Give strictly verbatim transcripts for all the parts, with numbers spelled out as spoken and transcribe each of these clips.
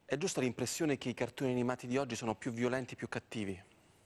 È giusta l'impressione che i cartoni animati di oggi sono più violenti, più cattivi?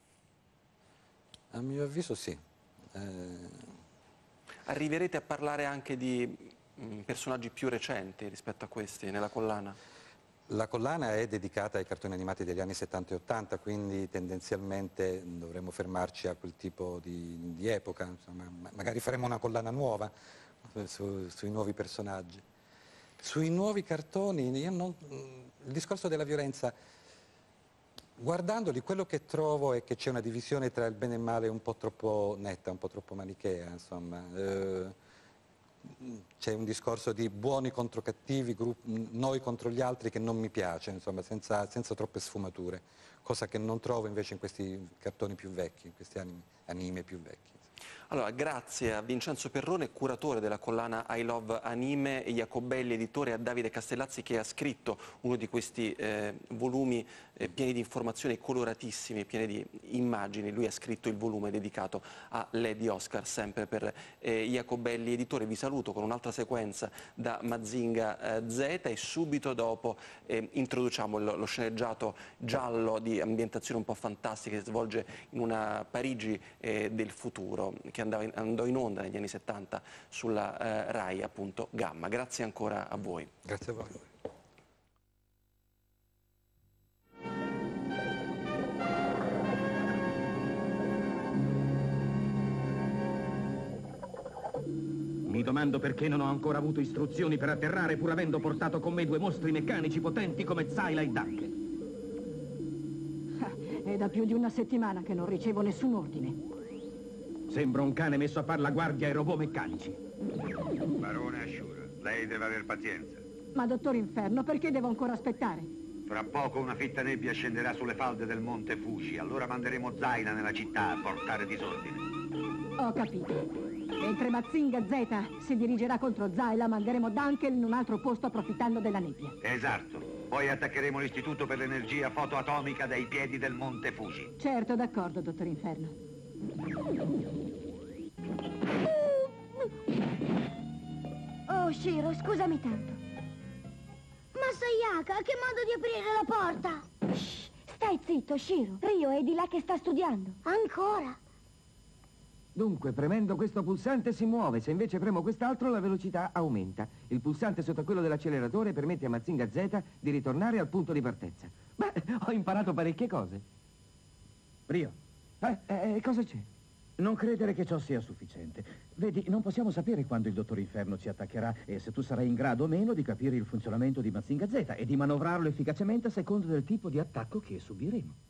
A mio avviso sì. Eh... Arriverete a parlare anche di mh, personaggi più recenti rispetto a questi nella collana? La collana è dedicata ai cartoni animati degli anni settanta e ottanta, quindi tendenzialmente dovremmo fermarci a quel tipo di, di epoca. Insomma, magari faremo una collana nuova su, sui nuovi personaggi. Sui nuovi cartoni, io non, il discorso della violenza, guardandoli, quello che trovo è che c'è una divisione tra il bene e il male un po' troppo netta, un po' troppo manichea, insomma. Eh, c'è un discorso di buoni contro cattivi, noi contro gli altri, che non mi piace, insomma, senza, senza troppe sfumature, cosa che non trovo invece in questi cartoni più vecchi, in questi anime, anime più vecchi. Allora, grazie a Vincenzo Perrone, curatore della collana I Love Anime, e Jacobelli, editore, e a Davide Castellazzi, che ha scritto uno di questi eh, volumi eh, pieni di informazioni, coloratissimi, pieni di immagini. Lui ha scritto il volume dedicato a Lady Oscar, sempre per eh, Jacobelli, editore. Vi saluto con un'altra sequenza da Mazinga eh, Z, e subito dopo eh, introduciamo lo, lo sceneggiato giallo di ambientazione un po' fantastica che si svolge in una Parigi eh, del futuro, che andava in, andò in onda negli anni settanta sulla eh, Rai, appunto, Gamma. Grazie ancora a voi. Grazie a voi. Mi domando perché non ho ancora avuto istruzioni per atterrare, pur avendo portato con me due mostri meccanici potenti come Zayla e Duncan. È da più di una settimana che non ricevo nessun ordine. Sembra un cane messo a far la guardia ai robot meccanici. Barone Ashura, lei deve aver pazienza. Ma dottor Inferno, perché devo ancora aspettare? Fra poco una fitta nebbia scenderà sulle falde del monte Fuji, allora manderemo Zayla nella città a portare disordine. Ho capito. Mentre Mazinga Z si dirigerà contro Zayla, manderemo Duncan in un altro posto approfittando della nebbia. Esatto. Poi attaccheremo l'istituto per l'energia fotoatomica dai piedi del monte Fuji. Certo, d'accordo, dottor Inferno. Oh, Shiro, scusami tanto. Ma Sayaka, che modo di aprire la porta? Shh, stai zitto, Shiro. Ryo è di là che sta studiando. Ancora? Dunque, premendo questo pulsante si muove, se invece premo quest'altro la velocità aumenta. Il pulsante sotto quello dell'acceleratore permette a Mazinga Z di ritornare al punto di partenza. Beh, ho imparato parecchie cose. Ryo, eh, eh, cosa c'è? Non credere che ciò sia sufficiente. Vedi, non possiamo sapere quando il Dottor Inferno ci attaccherà e se tu sarai in grado o meno di capire il funzionamento di Mazinga Z e di manovrarlo efficacemente a seconda del tipo di attacco che subiremo.